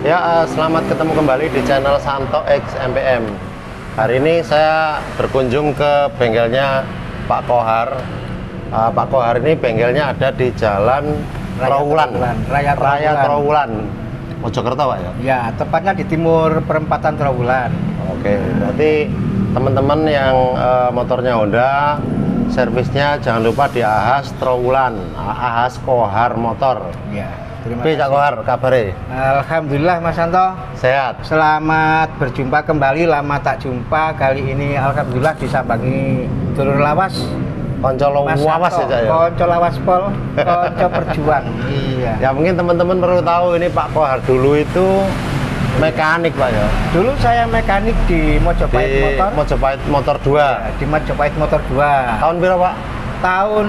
Ya, selamat ketemu kembali di channel Santo X MPM. Hari ini saya berkunjung ke bengkelnya Pak Kohar. Pak Kohar ini bengkelnya ada di Jalan Raya Trawulan, Mojokerto, Pak ya? Ya, tepatnya di timur perempatan Trawulan. Oke, berarti teman-teman yang motornya Honda, servisnya jangan lupa di Ahas Trawulan, Ahas Kohar Motor. Ya, terima Cak kasih. Kohar, kabarnya? Alhamdulillah Mas Santo. Sehat. Selamat berjumpa kembali, lama tak jumpa. Kali ini alhamdulillah disambangi dulur lawas. Konco Mas lawas ya, Santo, Cak ya? konco lawas pol, konco perjuang. Iya. Ya mungkin teman-teman perlu tahu ini Pak Kohar dulu itu mekanik, Pak ya. Dulu saya mekanik di Mojopahit Di Motor. Mojopahit Motor 2. Ya, di Mojopahit Motor 2. Tahun berapa, Pak? Tahun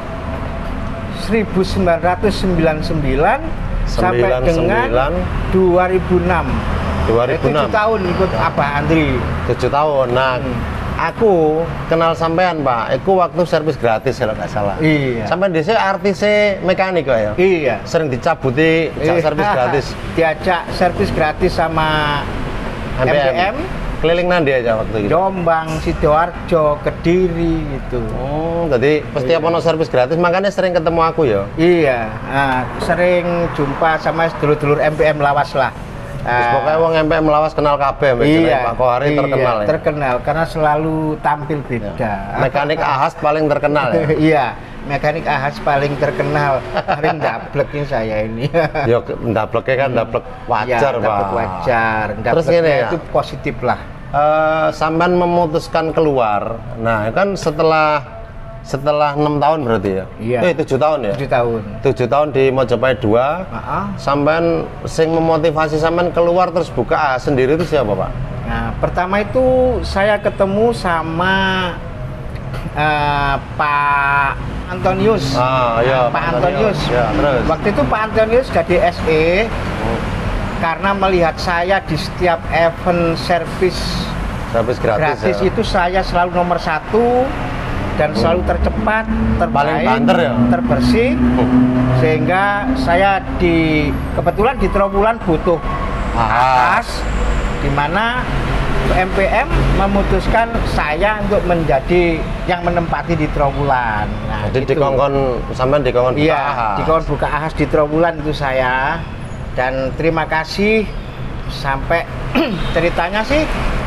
1999 sampai dengan 2006. 7 tahun ikut Abah Andri. 7 tahun. Nah, aku kenal sampean, Pak. Aku waktu servis gratis kalau nggak salah. Iya. Sampai di sini artis mekanik, Pak ya. Iya. Sering dicabuti servis gratis. Diajak servis gratis sama MPM. Keliling nanti aja waktu itu. Jombang, Sidoarjo, Kediri gitu. Oh, jadi pasti apa no servis gratis, makanya sering ketemu aku ya. Iya, sering jumpa sama dulur-dulur MPM lawas lah. Terus pokoknya wong MPM lawas kenal kabeh, Iya, Pak Kohar terkenal ya. Terkenal karena selalu tampil beda. Mekanik Ahas paling terkenal ya. Iya, mekanik Ahas paling terkenal. Sering ndablekin saya ini. Ya ndableknya kan ndablek wajar, Ya, Pak. ndablek wajar. Terus gini ya. Itu positif lah. Sampean memutuskan keluar. Nah, kan setelah 6 tahun berarti ya. Iya. 7 tahun ya. 7 tahun. 7 tahun di Mojopahit 2. Sampean sing memotivasi sampean keluar terus buka sendiri itu siapa, Pak? Nah, pertama itu saya ketemu sama Pak Antonius. Iya, Pak Antonius. Ya, terus. Waktu itu Pak Antonius jadi SE karena melihat saya di setiap event servis gratis ya. itu saya selalu nomor 1 dan selalu tercepat, terbaik, Paling banter ya? terbersih, sehingga saya kebetulan di Trawulan butuh Ahas, di mana MPM memutuskan saya untuk menjadi yang menempati di Trawulan. Nah, Jadi gitu. sampean dikongkon buka Iya, Ahas. dikongkon buka Ahas di Trawulan itu saya. Dan terima kasih sampai ceritanya sih,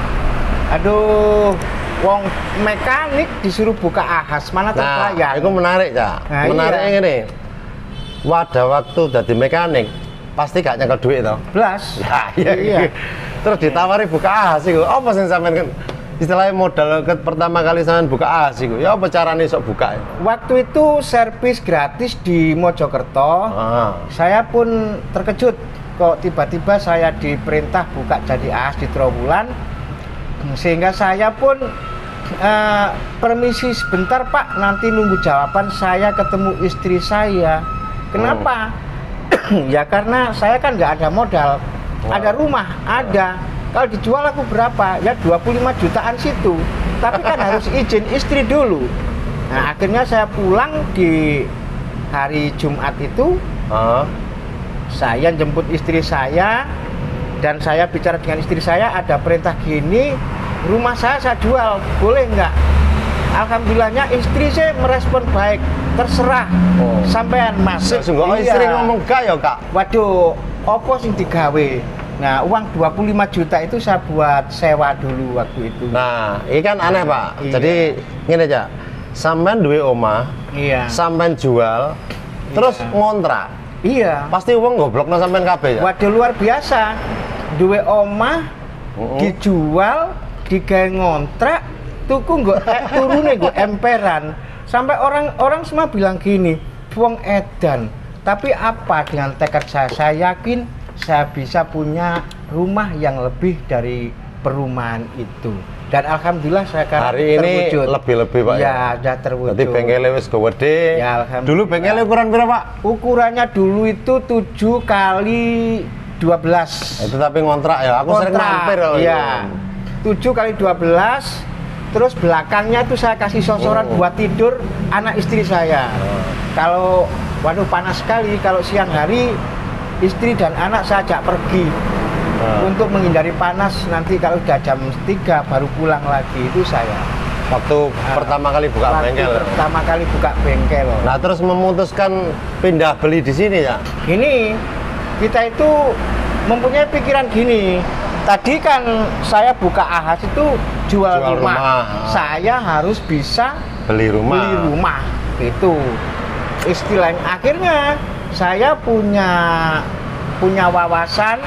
aduh, wong mekanik disuruh buka Ahas mana terpelayan. Nah, itu menarik, Cak. Nah, Menariknya iya. gini. Wadah waktu jadi mekanik pasti gak nyekel duit toh. Blas. Ya, iya. Terus ditawari buka Ahas iku. Apa sing sampean kan istilahnya modal pertama kali sampean buka Ahas iku? Ya apa carane sok buka? Waktu itu servis gratis di Mojokerto. Saya pun terkejut kok tiba-tiba saya diperintah buka jadi Ahas di Trawulan. Sehingga saya pun permisi sebentar Pak, nanti nunggu jawaban, saya ketemu istri saya. Kenapa? Ya karena saya kan nggak ada modal. Ada rumah, ada. Kalau dijual aku berapa? Ya 25 jutaan situ. Tapi kan harus izin istri dulu. Nah, akhirnya saya pulang di hari Jumat itu. Saya jemput istri saya dan saya bicara dengan istri saya, ada perintah gini, rumah saya jual, boleh nggak? Alhamdulillahnya istri saya merespon baik, terserah sampean Mas. Sungguh istri ngomong gak ya, Kak? Waduh, opo sing digawe? Nah, uang 25 juta itu saya buat sewa dulu waktu itu. Nah, ini kan aneh, Pak. Iya. Jadi ngene aja. Sampean duwe omah, Iya. sampean jual, terus ngontrak. Iya. Pasti uang goblokno sampean kabeh ya. Waduh, luar biasa. Duwe omah dijual, digawe ngontrak, tuku nggo turune nggo emperan. Sampai orang semua bilang gini, wong edan. Tapi apa dengan tekad saya yakin saya bisa punya rumah yang lebih dari perumahan itu. Dan alhamdulillah saya hari ini terwujud. Lebih-lebih, Pak. Ya, sudah terwujud. Jadi bengkelnya wis gede. Ya, alhamdulillah. Dulu bengkelnya ukuran berapa, Pak? Ukurannya dulu itu 7 kali 12. Itu tapi ngontrak ya. Aku sering mampir kalau iya. 7 kali 12. Terus belakangnya itu saya kasih sosoran buat tidur anak istri saya. Kalau waduh panas sekali, kalau siang hari istri dan anak saya ajak pergi Untuk menghindari panas nanti kalau udah jam 3 baru pulang lagi itu saya. Waktu pertama kali buka Waktu bengkel. pertama kali buka bengkel. Nah, terus memutuskan pindah beli di sini ya? Gini, kita itu mempunyai pikiran gini. Tadi kan saya buka ahas itu jual rumah. Saya harus bisa Beli rumah. beli rumah. Itu istilahnya. Akhirnya saya punya wawasan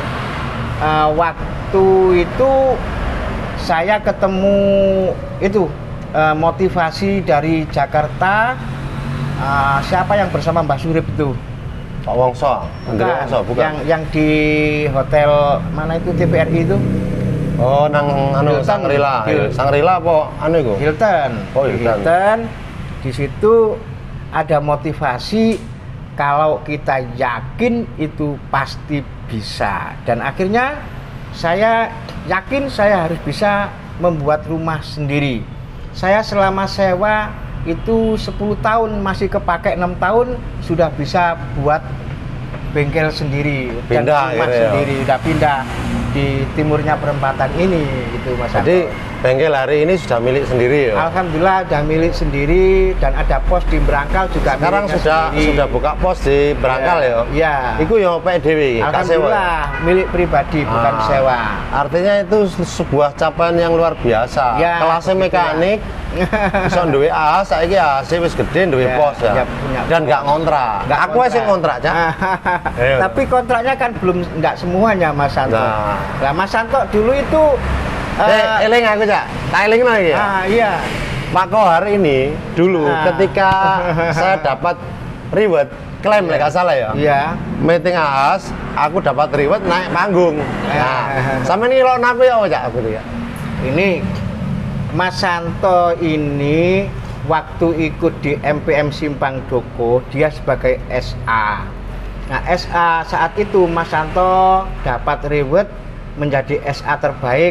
waktu itu saya ketemu itu motivasi dari Jakarta. Siapa yang bersama Mbah Surip itu? Pak Wongso, Andre Wongso, bukan? Yang di hotel mana itu TPRI itu? Oh, nang anu Hilton. Sangrila. Sangrila apa anu iku? Hilton. Oh, Hilton. Hilton. Di situ ada motivasi kalau kita yakin itu pasti bisa. Dan akhirnya saya yakin saya harus bisa membuat rumah sendiri. Saya selama sewa itu 10 tahun masih kepake 6 tahun sudah bisa buat bengkel sendiri dan Pindah rumah akhirnya ya? sendiri. Udah pindah di timurnya perempatan ini gitu Mas Jadi Anto. bengkel hari ini sudah milik sendiri ya? Alhamdulillah udah milik sendiri dan ada pos di Berangkal juga. Sekarang miliknya sendiri. sudah buka pos di Berangkal ya? Iya. Iku yang PDW, Kak sewa. Alhamdulillah milik pribadi bukan sewa. Artinya itu sebuah capaian yang luar biasa. Ya, Kelasnya begitu mekanik, bisa duwe AS, saiki AC wis gede duwe Ya, pos ya. ya, punya Dan pos. nggak ngontrak. Nggak Aku sih ngontrak, Cak. Iya. Tapi kontraknya kan belum nggak semuanya Mas Santo. Nah. Lah Mas Santo dulu itu Eling aku, Cak. Tak eling lagi ya. iya. Pak Kohar ini dulu Ah. ketika saya dapat reward klaim Iya. nggak salah ya. Iya. Meeting AS, aku dapat reward naik panggung. Nah, Ah. sama ini lo aku ya, Cak, aku tuh ya. Ini Mas Santo ini waktu ikut di MPM Simpang Doko dia sebagai SA. Nah SA saat itu Mas Santo dapat reward menjadi SA terbaik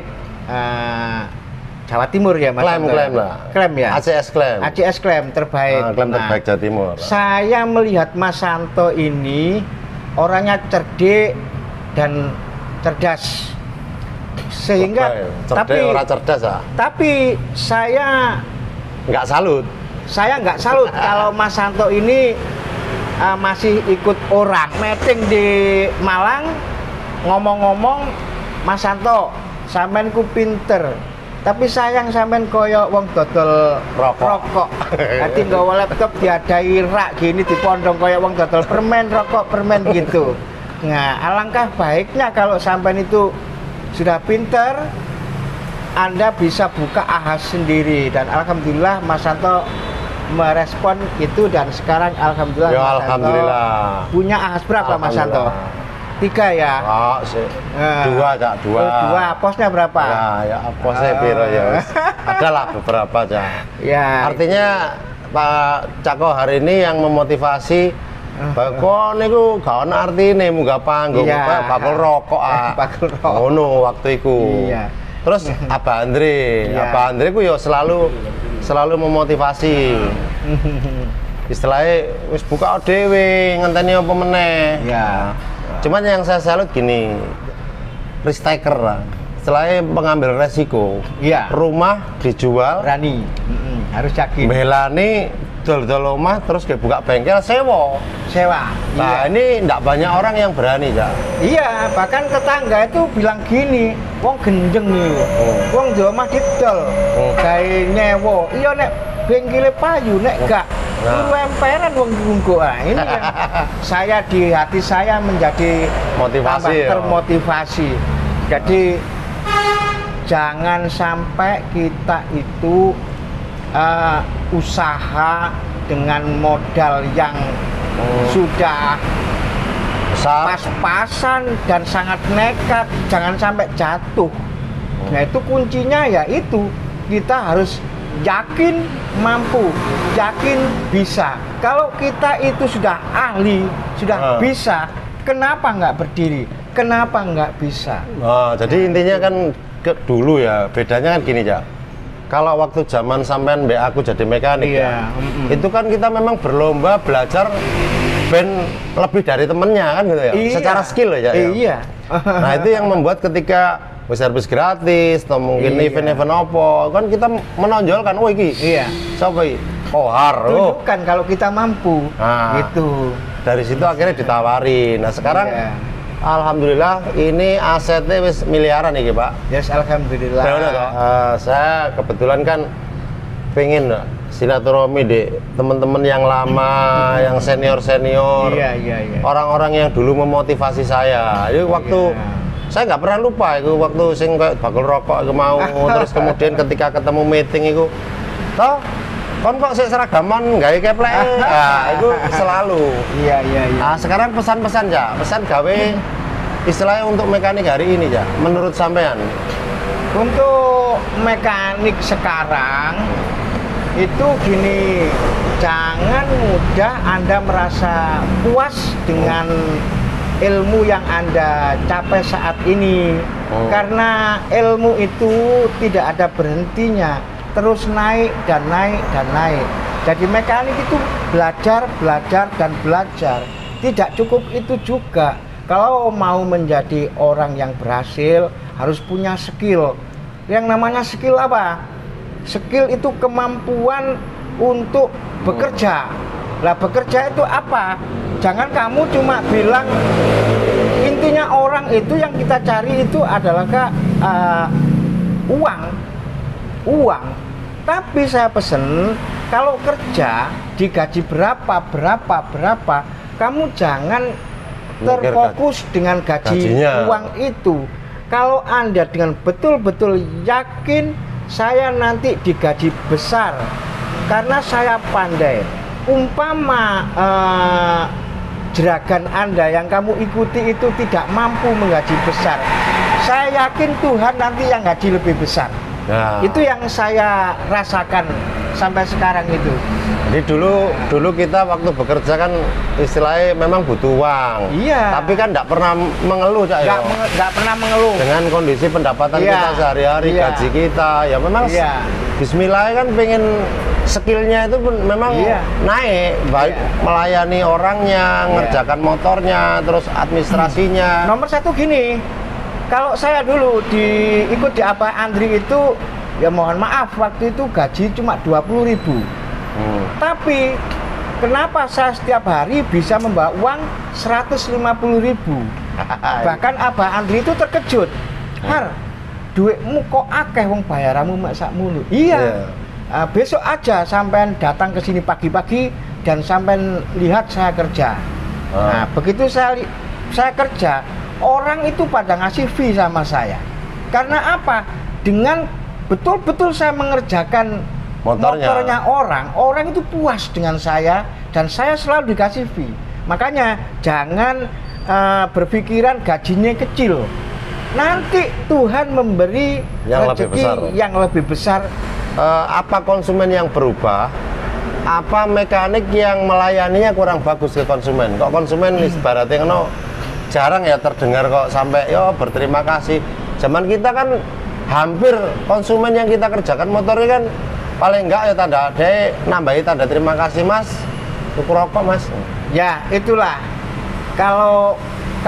Jawa Timur ya Mas Santo. Klaim lah. Klaim ya. ACS klaim. ACS klaim terbaik. Klaim Nah, terbaik Jawa Timur. saya melihat Mas Santo ini orangnya cerdik dan cerdas. Sehingga cerdas orang cerdas ya. tapi saya Nggak salut. nggak salut kalau Mas Santo ini masih ikut orang meeting di Malang ngomong-ngomong, Mas Santo sampean ku pinter tapi sayang sampean koyo wong dodol rokok. Nanti nggawa laptop diadai rak gini dipondong koyo wong dodol permen gitu. Nah, alangkah baiknya kalau sampean itu sudah pinter, Anda bisa buka ahas sendiri. Dan alhamdulillah Mas Santo merespon itu dan sekarang alhamdulillah Ya Mas Santo alhamdulillah. punya ahas berapa Mas Santo? Alhamdulillah. 3 ya? Oh, dua, Cak, dua. Oh, 2. Posnya berapa? Ya, posnya piro ya. Adalah beberapa, Cak. Ya. Artinya Pak Cako hari ini yang memotivasi bahwa niku gak ono artine munggah panggung, Iya. Pak, bakul rokok Bakul rokok. Ngono waktu iku. Iya. Terus Abah Andre, Iya. Abah Andre ku yo selalu memotivasi. Istilahnya wis buka dhewe, ngenteni apa meneh. Ya. Cuman yang saya salut gini, risk taker lah. Istilahnya pengambil resiko. Iya. Rumah dijual, Berani. Harus yakin. belani dol-dol omah terus kayak buka bengkel sewa. Sewa. Nah, ini enggak banyak orang yang berani, Cak. Iya, bahkan tetangga itu bilang gini, wong gendeng nih, wong di omah didol, gawe nyewa. Iya nek bengkile payu, nek gak Nah. lemperan wong diunggo. Ini yang saya di hati saya menjadi Motivasi tambah ya. termotivasi. Jadi jangan sampai kita itu usaha dengan modal yang sudah Besar. pas-pasan dan sangat nekat, jangan sampai jatuh. Nah itu kuncinya ya itu, kita harus yakin mampu, yakin bisa. Kalau kita itu sudah ahli, sudah bisa, kenapa nggak berdiri? Kenapa nggak bisa? Nah, jadi intinya kan dulu ya, bedanya kan gini, Cak. Kalau waktu zaman sampean mbak aku jadi mekanik Iya, ya, itu kan kita memang berlomba belajar ben lebih dari temennya kan gitu ya. Iya. Secara skill ya. Iya. Nah itu yang membuat ketika servis gratis atau mungkin Iya. event-event apa kan kita menonjolkan, oh iki Iya. siapa iki? Kohar. Oh. Tunjukkan kalau kita mampu. Nah. Gitu. Dari situ akhirnya ditawari. Nah sekarang Iya. alhamdulillah ini asetnya wis miliaran nih Pak. Yes, alhamdulillah. Bener toh? Saya kebetulan kan pengen silaturahmi deh teman-teman yang lama, yang senior-senior, Iya. orang-orang yang dulu memotivasi saya. Jadi waktu saya nggak pernah lupa itu waktu sing kayak bakul rokok itu mau, terus kemudian ketika ketemu meeting itu, toh kon kok sik seragaman gawe keplek. Nah, itu selalu. Iya. Nah, sekarang pesan-pesan ya, pesan gawe istilahnya untuk mekanik hari ini ya, menurut sampean. Untuk mekanik sekarang itu gini, jangan mudah Anda merasa puas dengan ilmu yang Anda capai saat ini. Karena ilmu itu tidak ada berhentinya, terus naik dan naik dan naik. Jadi mekanik itu belajar dan belajar. Tidak cukup itu juga. Kalau mau menjadi orang yang berhasil harus punya skill. Yang namanya skill apa? Skill itu kemampuan untuk bekerja. Lah bekerja itu apa? Jangan kamu cuma bilang, intinya orang itu yang kita cari itu adalah uang. Tapi saya pesen kalau kerja digaji berapa, kamu jangan terfokus dengan gajinya. uang itu. Kalau Anda dengan betul-betul yakin saya nanti digaji besar karena saya pandai. Umpama jeragan Anda yang kamu ikuti itu tidak mampu menggaji besar, saya yakin Tuhan nanti yang gaji lebih besar. Nah. Itu yang saya rasakan sampai sekarang itu. Jadi dulu kita waktu bekerja kan istilahnya memang butuh uang. Iya. Tapi kan nggak pernah mengeluh Cak ya. Nggak pernah mengeluh. Dengan kondisi pendapatan Iya. kita sehari-hari, Iya. gaji kita, ya memang Iya. Bismillah kan pengen skillnya itu pun memang Iya. naik, baik Iya. melayani orangnya, Iya. ngerjakan motornya, terus administrasinya. Nomor satu gini, kalau saya dulu ikut di Abah Andri itu, ya mohon maaf waktu itu gaji cuma 20.000. Tapi kenapa saya setiap hari bisa membawa uang 150.000? Bahkan Abah Andri itu terkejut. Har, duitmu kok akeh wong bayaramu mak sakmono. Iya. Besok aja sampean datang ke sini pagi-pagi dan sampean lihat saya kerja. Nah, begitu saya kerja, orang itu pada ngasih fee sama saya. Karena apa? Dengan betul-betul saya mengerjakan motornya orang itu puas dengan saya dan saya selalu dikasih fee. Makanya jangan berpikiran gajinya kecil. Nanti Tuhan memberi Yang lebih rezeki besar. yang lebih besar. Apa konsumen yang berubah? Apa mekanik yang melayaninya kurang bagus ke konsumen? Kok konsumen ibaratnya jarang ya terdengar kok sampai yo berterima kasih. Zaman kita kan hampir konsumen yang kita kerjakan motornya kan paling enggak ya tanda ada nambahi tanda terima kasih Mas, tuku rokok Mas. Ya itulah kalau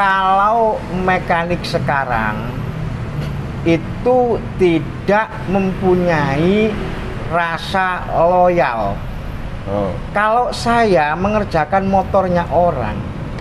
mekanik sekarang itu tidak mempunyai rasa loyal. Kalau saya mengerjakan motornya orang,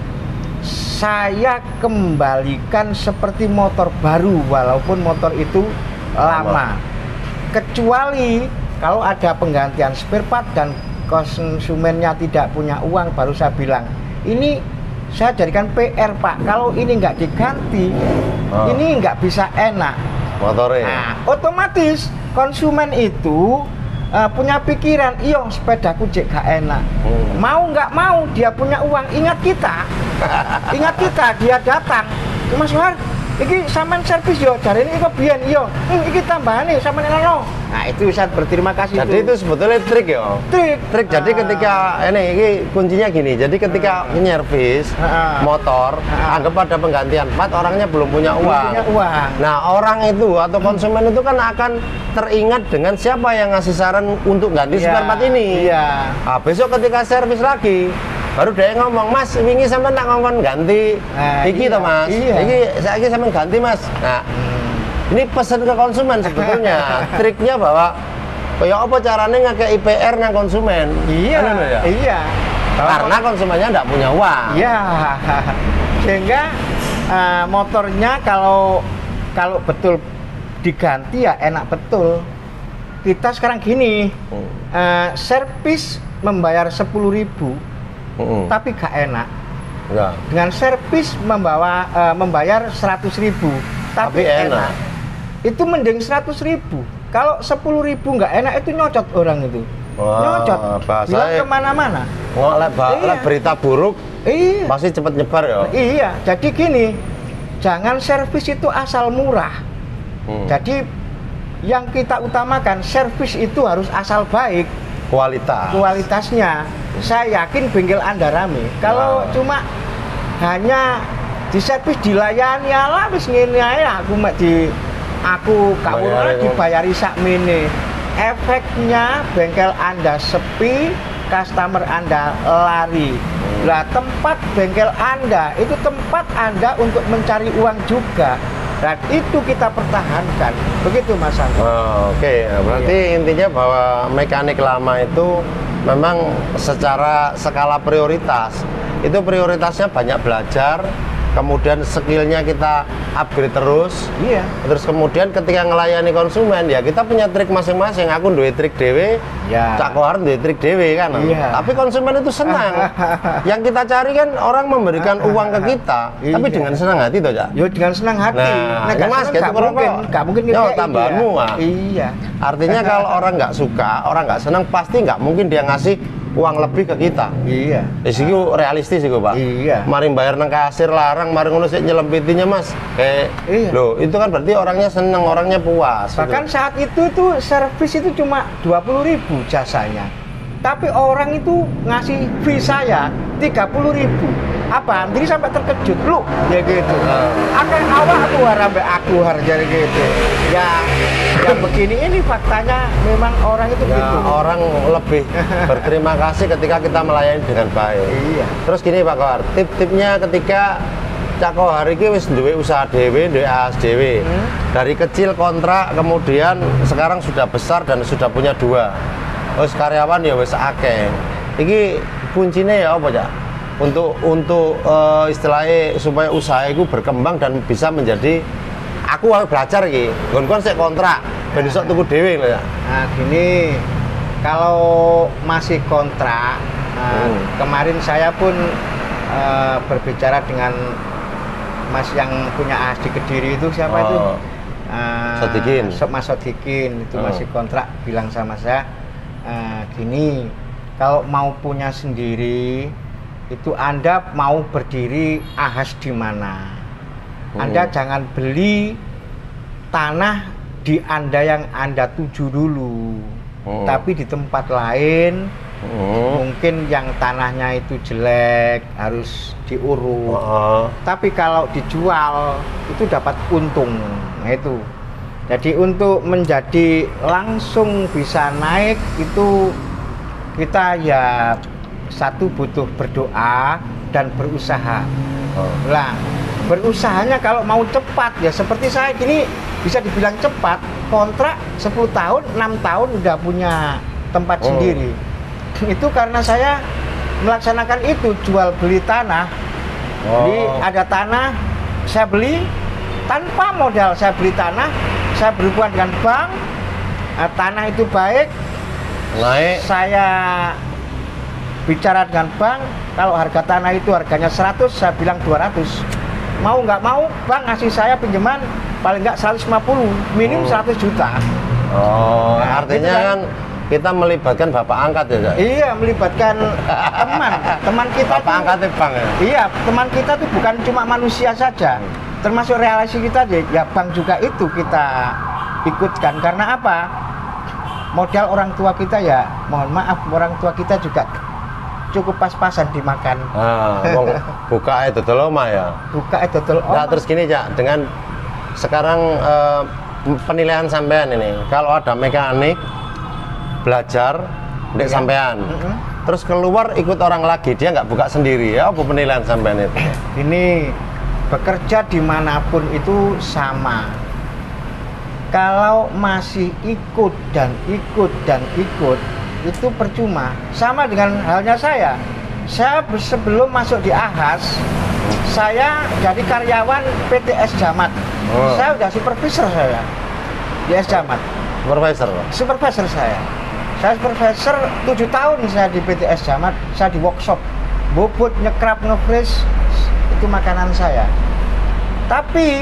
saya kembalikan seperti motor baru walaupun motor itu lama. Kecuali kalau ada penggantian spare part dan konsumennya tidak punya uang, baru saya bilang, ini saya jadikan PR Pak, kalau ini nggak diganti, ini nggak bisa enak Motornya. Nah, otomatis konsumen itu punya pikiran, iyo sepedaku cek gak enak. Mau nggak mau dia punya uang, ingat kita dia datang, Mas Suhar, iki sampean servis yo, jare ini kok biyen yo. Iki tambahane sampean eno. Nah, itu saya berterima kasih. Jadi itu sebetulnya trik ya. Trik. Jadi ketika ini kuncinya gini. Jadi ketika nyervis motor, anggap ada penggantian part, orangnya belum punya uang. Nah, orang itu atau konsumen itu kan akan teringat dengan siapa yang ngasih saran untuk ganti spare part ini. Iya. Nah, besok ketika servis lagi, Baru dia ngomong, Mas, wingi sampean tak ngongkon ganti iki to Mas. Iki saiki sampean ganti Mas. Nah, ini pesan ke konsumen sebetulnya. Triknya bahwa kayak apa caranya ngakei IPR nang konsumen. Iya. Ya? Iya. Karena konsumennya enggak punya uang. Iya. Sehingga motornya kalau betul diganti ya enak betul. Kita sekarang gini, servis membayar 10.000, tapi gak enak. Ya. Dengan servis membayar 100.000, tapi enak. Itu mending 100.000. Kalau 10.000 nggak enak itu nyocot orang itu. Wah, nyocot. Bilang kemana-mana. Lek berita buruk. Iya. Pasti cepet nyebar ya. Iya. Jadi gini, jangan servis itu asal murah. Jadi yang kita utamakan servis itu harus asal baik. Kualitasnya. Saya yakin bengkel Anda rame. Kalau cuma hanya di servis dilayani ala wis ngene ae aku kawula dibayari sakmene. Efeknya bengkel Anda sepi, customer Anda lari. Lah tempat bengkel Anda itu tempat Anda untuk mencari uang juga. Dan itu kita pertahankan. Begitu Mas Andi. Oke. Berarti intinya bahwa mekanik lama itu memang secara skala prioritas. Itu prioritasnya banyak belajar, kemudian skillnya kita upgrade terus. Iya. Terus kemudian ketika ngelayani konsumen ya kita punya trik masing-masing. Aku duwe trik dewe, Cak Kohar duwe trik dewe kan. Iya. Tapi konsumen itu senang. Yang kita cari kan orang memberikan uang ke kita, tapi dengan senang hati toh, Cak. Yo dengan senang hati. Nah, Mas, gitu nggak mungkin tambahanmu. Iya. Artinya kalau orang nggak suka, orang nggak senang, pasti nggak mungkin dia ngasih uang lebih ke kita. Iya. Itu realistis itu Pak. Iya. Mari bayar nang kasir larang, mari ngono sik nyelempitinya Mas. Iya. Loh, itu kan berarti orangnya seneng, orangnya puas. Bahkan gitu. Saat itu tuh servis itu cuma 20.000 jasanya. Tapi orang itu ngasih fee saya 30.000. Apa? Jadi sampai terkejut lu, ya gitu. Akan awak aku harga gitu. Ya begini ini faktanya memang orang itu ya, gitu. Orang lebih berterima kasih ketika kita melayani dengan baik. Iya. Terus gini Pak Kohar, tip-tipnya ketika Cak Kohar iki wis duwe usaha dhewe, duwe AS dhewe. Dari kecil kontrak, kemudian sekarang sudah besar dan sudah punya 2. Wis karyawan ya wis akeh. Iki kuncinya ya apa, Cak? Untuk istilahnya supaya usaha itu berkembang dan bisa menjadi aku harus belajar iki. Gon-gon sik kontrak, ben iso tuku dhewe lho ya. Nah, gini. Kalau masih kontrak, kemarin saya pun berbicara dengan Mas yang punya AS di Kediri itu siapa itu? Sodikin. Mas Sodikin itu masih kontrak, bilang sama saya gini, kalau mau punya sendiri itu Anda mau berdiri AS di mana? Anda jangan beli tanah di Anda yang Anda tuju dulu, tapi di tempat lain mungkin yang tanahnya itu jelek harus diuruk. Tapi kalau dijual itu dapat untung. Nah itu. Jadi untuk menjadi langsung bisa naik itu kita ya satu butuh berdoa dan berusaha. Lah, berusahanya kalau mau cepat ya seperti saya gini bisa dibilang cepat, kontrak 10 tahun, 6 tahun udah punya tempat sendiri. Itu karena saya melaksanakan itu, jual beli tanah. Jadi ada tanah saya beli tanpa modal, saya beli tanah, saya berhubungan dengan bank, tanah itu baik, naik. Saya bicara dengan bank, kalau harga tanah itu harganya 100, saya bilang 200. Mau nggak mau, bank ngasih saya pinjaman paling nggak 150, minim 100 juta. Nah, artinya gitu kan kita melibatkan bapak angkat ya, Cak? Iya, melibatkan teman kita. Bapak angkatnya bank ya? Iya, teman kita tuh bukan cuma manusia saja, termasuk relasi kita ya bank juga itu kita ikutkan. Karena apa? Modal orang tua kita ya, mohon maaf, orang tua kita juga cukup pas-pasan dimakan. Buka itu dodol omah ya? Buka itu dodol omah. Nah, terus gini, Cak, dengan sekarang penilaian sampean ini, kalau ada mekanik belajar Dek Ya. sampean. Mm-mm. Terus keluar ikut orang lagi, dia nggak buka sendiri ya? Apa penilaian sampean itu? Ini bekerja dimanapun itu sama. Kalau masih ikut dan ikut dan ikut, itu percuma. Sama dengan halnya saya. Saya sebelum masuk di Ahas, saya jadi karyawan PT Es Jamat. Oh. Saya udah supervisor saya di Es Jamat. Supervisor. Supervisor saya. Saya supervisor 7 tahun saya di PT Es Jamat. Saya di workshop. Bobot, nyekrap, nge-freeze, itu makanan saya. Tapi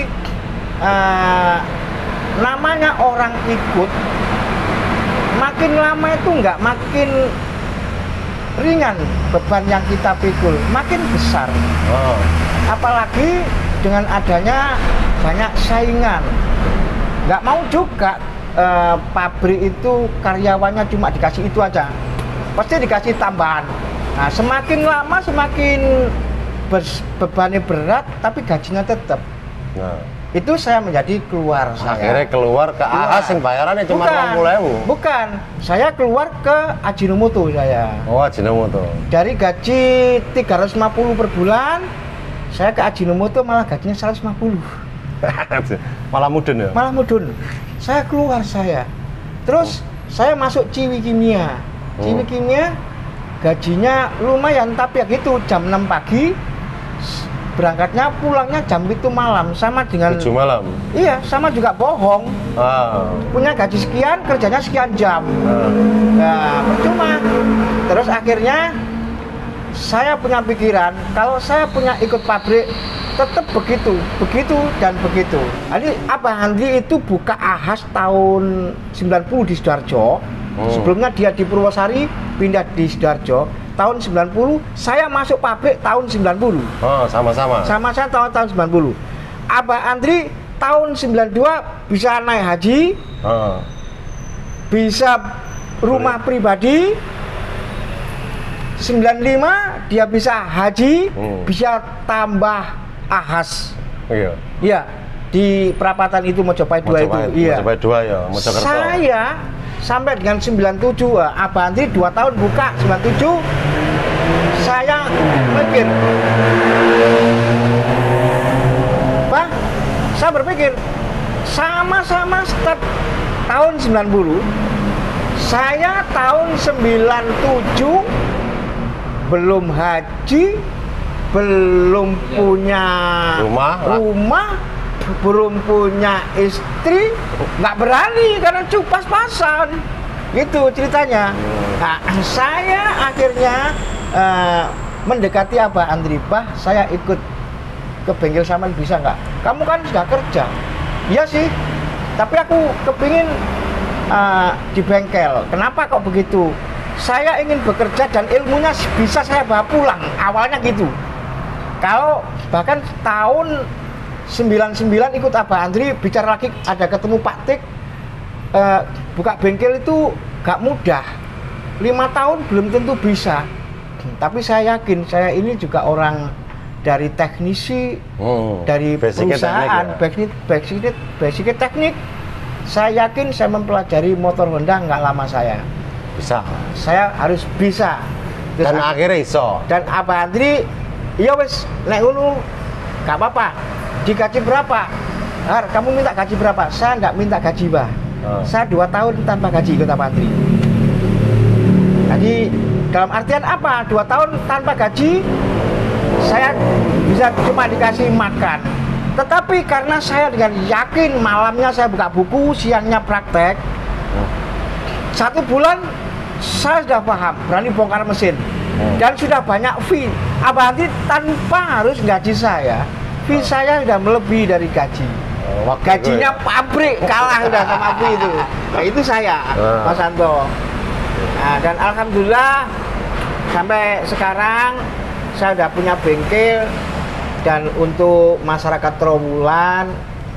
namanya orang ikut, makin lama itu nggak makin ringan beban yang kita pikul, makin besar. Oh. Apalagi dengan adanya banyak saingan. Nggak mau juga pabrik itu karyawannya cuma dikasih itu aja, pasti dikasih tambahan. Nah, semakin lama semakin bebannya berat, tapi gajinya tetap. Nah, Itu saya menjadi keluar saya. akhirnya keluar ke Ahas yang bayarannya cuma 20.000. Bukan, saya keluar ke Ajinomoto saya. Oh, Ajinomoto. Dari gaji 350 per bulan, saya ke Ajinomoto malah gajinya 150. Malah mudun ya? Malah mudun. Saya keluar saya. Terus saya masuk Ciwi Kimia. Ciwi Kimia gajinya lumayan, tapi ya gitu, jam 6 pagi berangkatnya, pulangnya jam itu malam, sama dengan 7 malam. iya, sama juga bohong. Punya gaji sekian, kerjanya sekian jam. Nah, percuma. Terus akhirnya saya punya pikiran, kalau saya punya ikut pabrik tetap begitu, begitu dan begitu. Jadi Abah Andri itu buka Ahas tahun 90 di Sidoarjo. Sebelumnya dia di Purwosari, pindah di Sidoarjo. Tahun 90, saya masuk pabrik tahun 90. Oh, sama-sama. Sama saya tahun 90. Abah Andri tahun 92 bisa naik haji, bisa rumah pribadi. 95 dia bisa haji, bisa tambah Ahas. Iya. Iya, di perapatan itu Mojopahit 2 itu. Iya. Mojopahit 2 ya, Mojokerto. Saya sampai dengan 97, Abah Andri 2 tahun buka, 97 saya mikir, Pak, saya berpikir sama-sama start tahun 90, saya tahun 97 belum haji, belum punya rumah, belum punya istri, nggak berani karena pas-pasan, gitu ceritanya. Nah, saya akhirnya mendekati Abah Andri, Bah, saya ikut ke bengkel Saman bisa nggak? Kamu kan sudah kerja. Iya sih, tapi aku kepingin di bengkel. Kenapa kok begitu? Saya ingin bekerja dan ilmunya bisa saya bawa pulang. Awalnya gitu. Kalau bahkan tahun 99 ikut Abah Andri, bicara lagi ada ketemu Pak Tik, buka bengkel itu gak mudah. 5 tahun belum tentu bisa. Tapi saya yakin saya ini juga orang dari teknisi, dari perusahaan, basic teknik. Saya yakin saya mempelajari motor Honda nggak lama saya. Bisa. Saya harus bisa. Terus Dan akhirnya iso. Dan Abah Andri, iya wes, nek ngono gak apa-apa. Digaji berapa? Har, kamu minta gaji berapa? Saya nggak minta gaji, Bah. Saya 2 tahun tanpa gaji ikut Abah Andri. Jadi dalam artian apa? 2 tahun tanpa gaji, saya bisa cuma dikasih makan. Tetapi karena saya dengan yakin malamnya saya buka buku, siangnya praktek, 1 bulan saya sudah paham, berani bongkar mesin, dan sudah banyak fee. Abah Andri tanpa harus gaji saya, fee saya sudah melebihi dari gaji. Gajinya pabrik kalah udah sama fee itu. Nah, itu saya, Mas Anto. Nah, dan alhamdulillah sampai sekarang saya sudah punya bengkel. Dan untuk masyarakat Trawulan,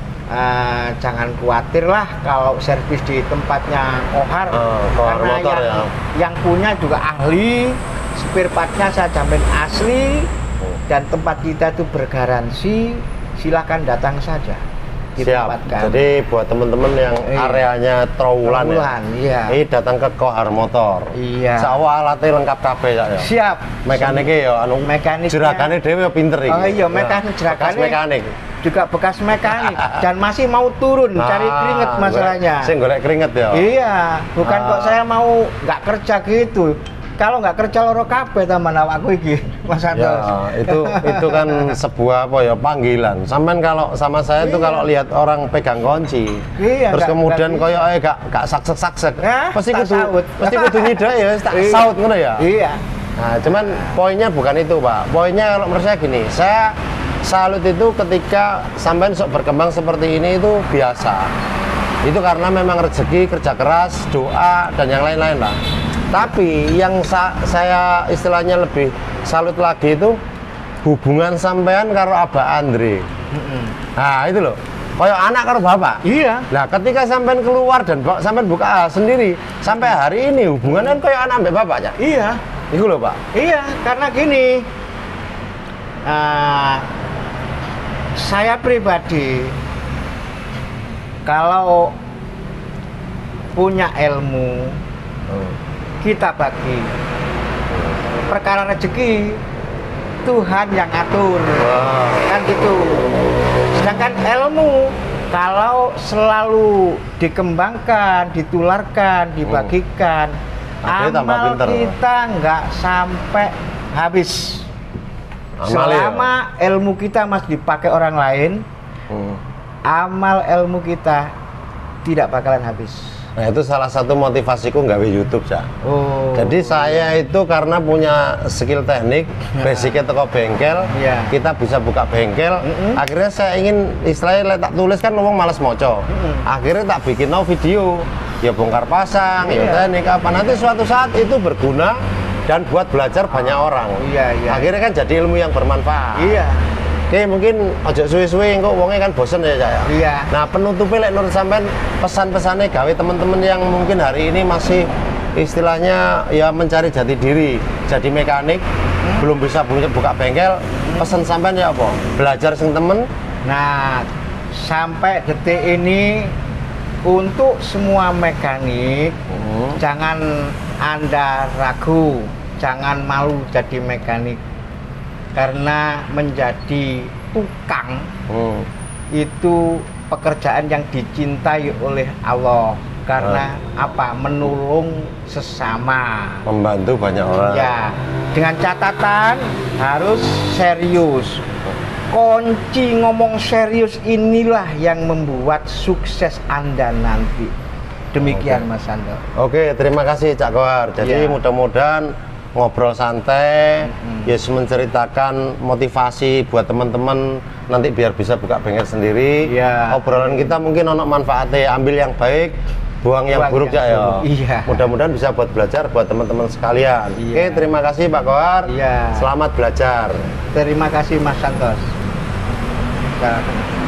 jangan khawatir lah kalau servis di tempatnya Kohar, karena motor yang punya juga ahli, spare partnya saya jamin asli, dan tempat kita itu bergaransi. Silahkan datang saja. ditempatkan. Jadi buat teman-teman yang Iya. areanya Trawulan ya. Trawulan, iya. Ini datang ke Kohar Motor. Iya. Sawah alatnya lengkap kabeh ya. Siap. Mekaniknya ya anu Mekaniknya- jeragane dhewe ya pinter iki. Oh iya, mekanik Bekas jeragane. mekanik. Juga bekas mekanik dan masih mau turun cari keringet masalahnya. Saya golek keringet ya. Iya, bukan kok Ah. saya mau nggak kerja gitu. Kalau nggak kerja loro kabeh taman awakku iki, Mas Ya, Santos. itu kan sebuah apa ya panggilan. Sampean kalau sama saya itu Iya. kalau lihat orang pegang kunci, Iya, terus nggak- kemudian nggak- koyo gak saksek-saksek, Hah? pasti Tak kudu saut. pasti kudu nyidra ya, tak Iya. saut ngono ya. Iya. Nah, cuman poinnya bukan itu, Pak. Poinnya kalau menurut saya gini, saya salut itu ketika sampean sok berkembang seperti ini itu biasa. Itu karena memang rezeki, kerja keras, doa dan yang lain-lain lah. Tapi yang saya istilahnya lebih salut lagi itu hubungan sampean karo Abah Andre. Nah, itu loh. Kayak anak karo bapak. Iya. Nah, ketika sampean keluar dan sampean buka sendiri, sampai hari ini hubungan kan kayak anak mbak bapak ya. Iya. Itu loh, Pak. Iya, karena gini, saya pribadi kalau punya ilmu kita bagi. Perkara rezeki Tuhan yang atur, Wah. kan gitu. Sedangkan ilmu kalau selalu dikembangkan, ditularkan, dibagikan, Akhirnya tambah amal pinter. kita nggak sampai habis. Amal ya? Selama ilmu kita masih dipakai orang lain, amal ilmu kita tidak bakalan habis. Nah, itu salah satu motivasiku nggawe YouTube, Cak. Oh. Jadi saya itu karena punya skill teknik, basicnya teko bengkel, Iya. kita bisa buka bengkel. Akhirnya saya ingin istilahnya tak tulis kan ngomong males moco. Akhirnya tak bikin video, ya bongkar pasang, ya Iya. teknik apa. Nanti suatu saat itu berguna dan buat belajar banyak orang. Iya, iya. Akhirnya kan jadi ilmu yang bermanfaat. Iya. Oke, mungkin ojo suwe-suwe engko wonge kan bosen ya, Cak. Iya. Nah, penutupnya lek menurut sampean pesan-pesannya gawe teman-teman yang mungkin hari ini masih istilahnya ya mencari jati diri, jadi mekanik, belum bisa buka bengkel, pesan sampean ya apa? Belajar sing temen. Nah, sampai detik ini untuk semua mekanik, jangan Anda ragu, jangan malu jadi mekanik. Karena menjadi tukang itu pekerjaan yang dicintai oleh Allah. Karena apa? Menolong sesama. Membantu banyak orang. Ya, dengan catatan harus serius. Kunci ngomong serius inilah yang membuat sukses Anda nanti. Demikian Mas Sando. Oke, terima kasih Cak Kohar. Jadi Ya. mudah-mudahan ngobrol santai, yes menceritakan motivasi buat teman-teman nanti biar bisa buka bengkel sendiri. Ya. Obrolan kita mungkin ono manfaatnya, ambil yang baik, buang yang Buang buruk yang ya. buruk. Iya. Mudah-mudahan bisa buat belajar buat teman-teman sekalian. Iya. Oke, terima kasih Pak Kohar. Iya. Selamat belajar. Terima kasih Mas Santos. Ya.